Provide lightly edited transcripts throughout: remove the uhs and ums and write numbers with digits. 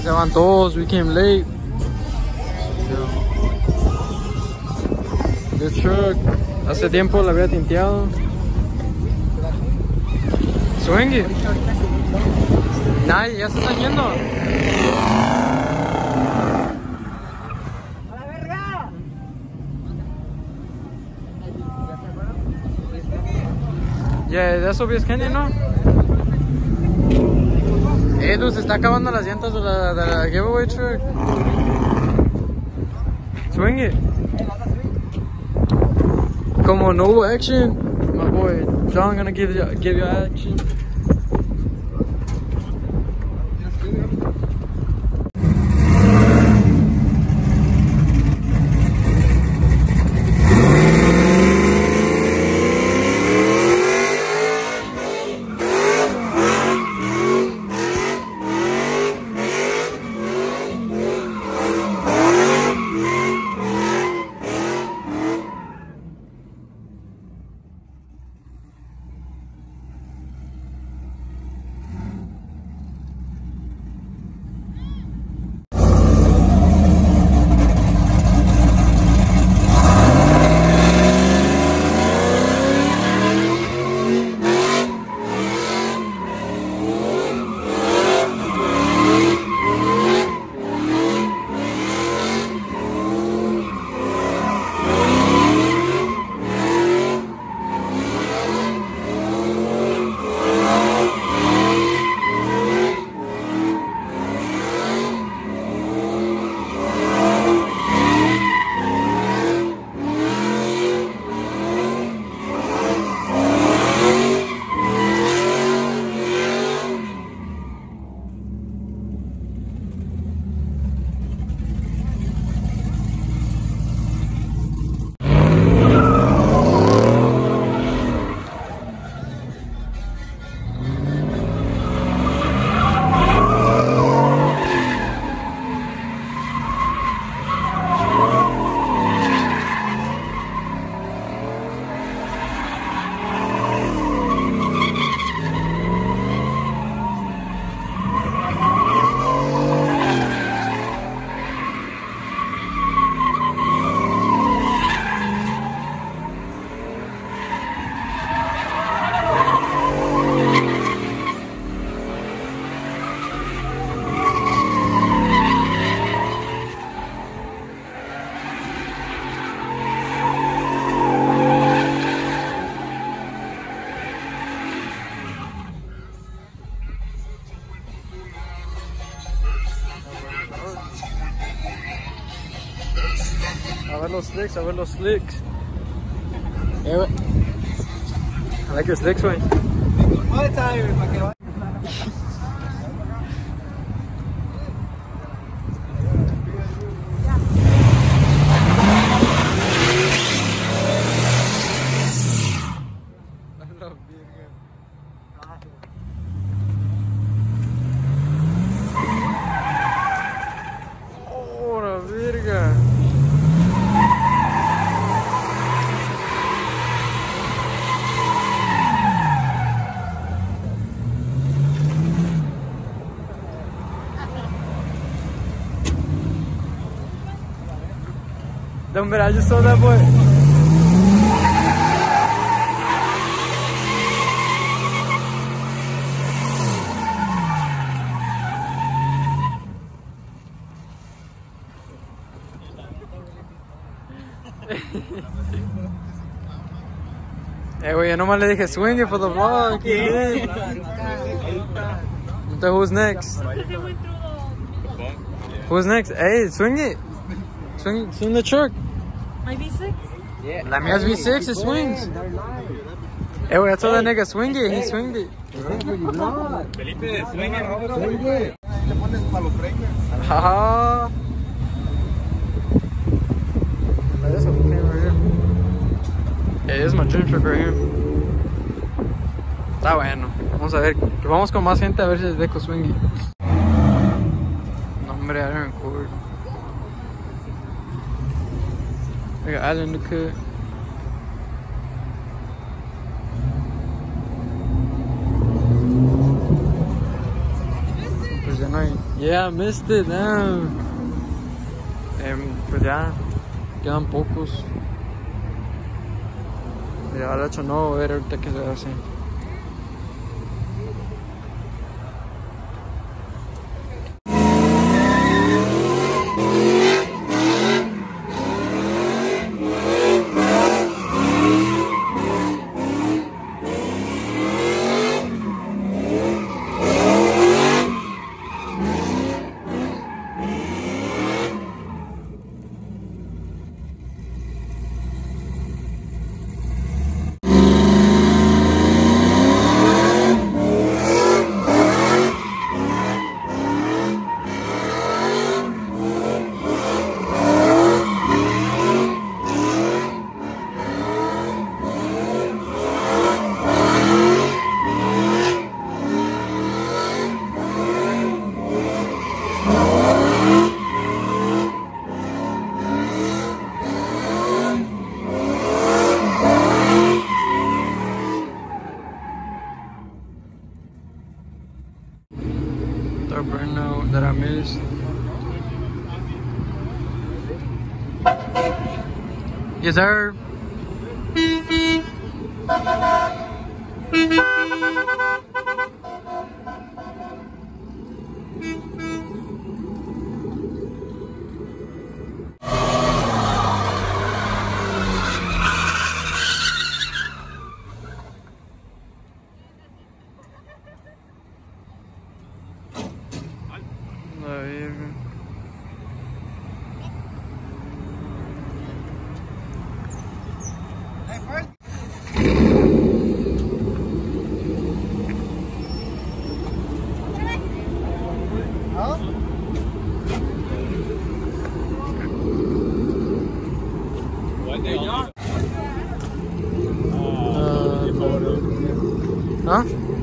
se van todos, we came late. The truck, hace tiempo la había tinteado. Swingy. Nadie, ya se están yendo. Yeah, that's obvious Kenny, ¿no? Edu, se está acabando las llantas de la giveaway truck. Swing it. Como no action, my boy John gonna give you action. A ver los slicks, a ver los slicks. I like your slicks, güey. Oh, la verga. Don't bet I just saw that boy. Güey, yo nomás le dije swing it for the vlog. So who's next? Who's next? Hey, swing it. Swing the truck. My V6? Yeah. La mia's V6, it swings. Hey, wait, I told that nigga swing it, he swinged it. Felipe, swing it. Le pones para los breakers. Haha. This one came right here. Hey, this is my dream truck right here. Está bueno. Vamos a ver. Que vamos con más gente a ver si les dejo swingy. No, hombre, I don't record. I got Alan to cut. There's a night. Yeah, I missed it, damn. Pues ya, quedan pocos. Ya, de hecho no, a ver ahorita qué se hace. The burnout that I missed. Yes, sir. La verga. Huh?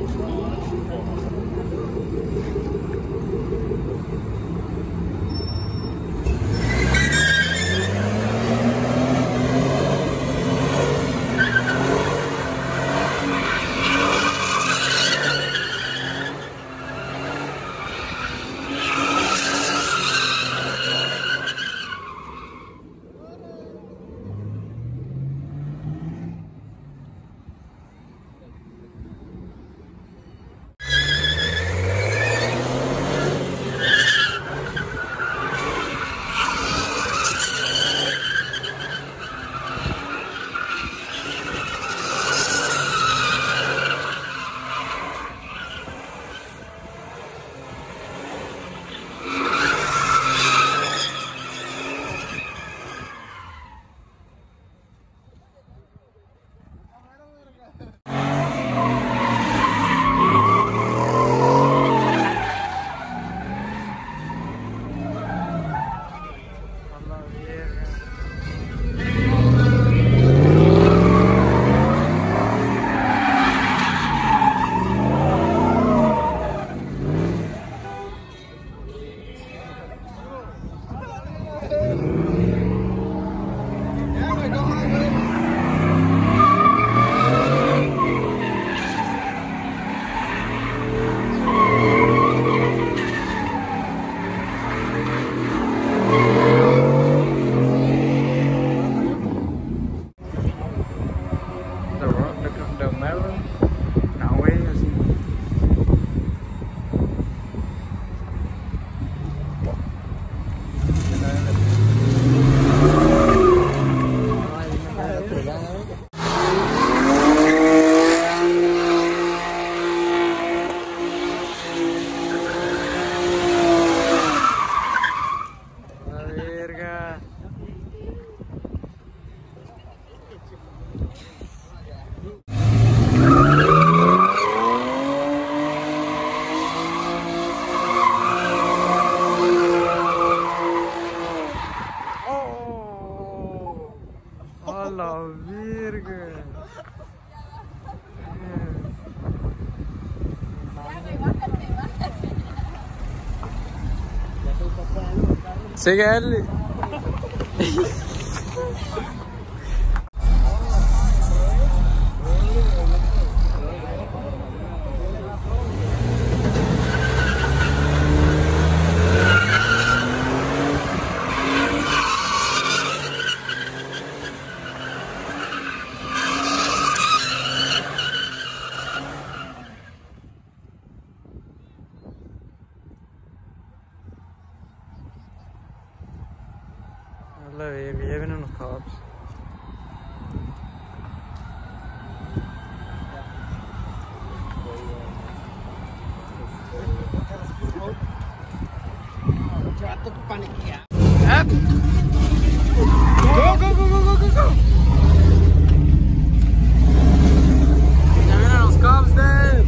The melon. No, güey, así. La verga. A la verga. Sigue él. La verga, ya vienen los cops. Go, go, go, go, go, go, go. Ya vienen los cops, Dad.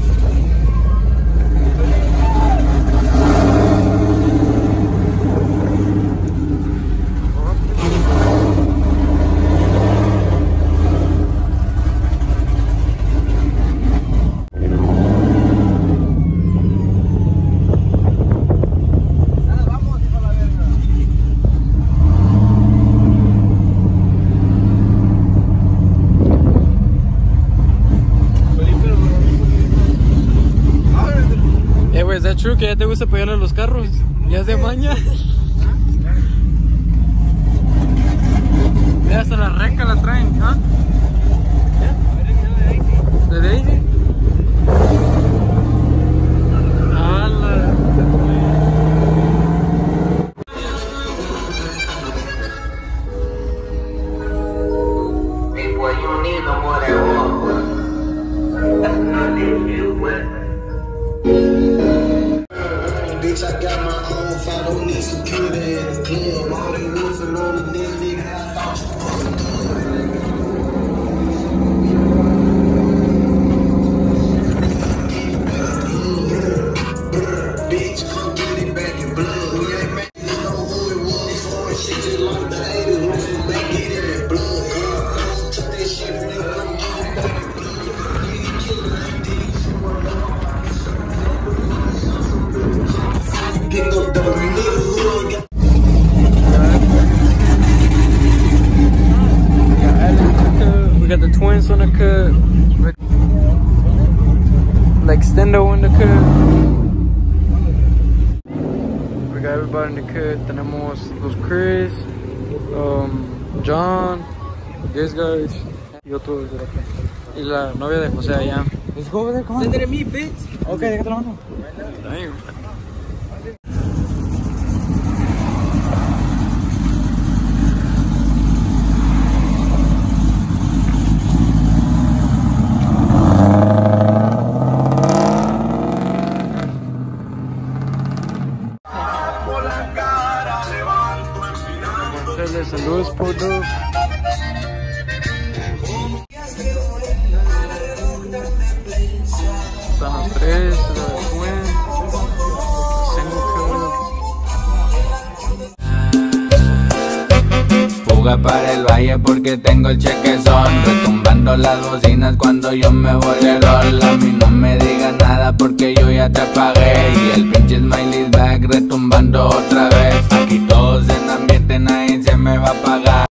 ¿Es that true que ya te gusta pegarle a los carros? ¿Ya es de maña? Ya hasta la renca la traen, ¿ah? ¿De Daisy? ¡Hala! Boy, you don't need no more of that water. That's not you, man. Bitch, I got my own fight, don't need security in the club. All they wolfing on the nigga, I thought you was good. Bitch, come get it back in blood. We ain't make you know who it was for. Shit just like the 80s, running back, get it in blood. Girl, took that shit from you, come get it back in blood. Pick up the nigga who got. We got the twins on the cut. The extendo in the cut. We got everybody in the cut. Tenemos los Chris, John, these guys, y otros de acá. Y la novia de José allá. Let's go over there, come on. Send it to me, bitch. Okay, déjate la mano. Damn. Hacerle saludos por dos. Están los tres, los twins, single. Fuga para el valle porque tengo el chequezón, retumbando las bocinas cuando yo me voy de rol. A mí no me digas nada porque yo ya te pagué, y el pinche Smiley back retumbando otra vez. Aquí todos en ambiente, nadie se me va a pagar.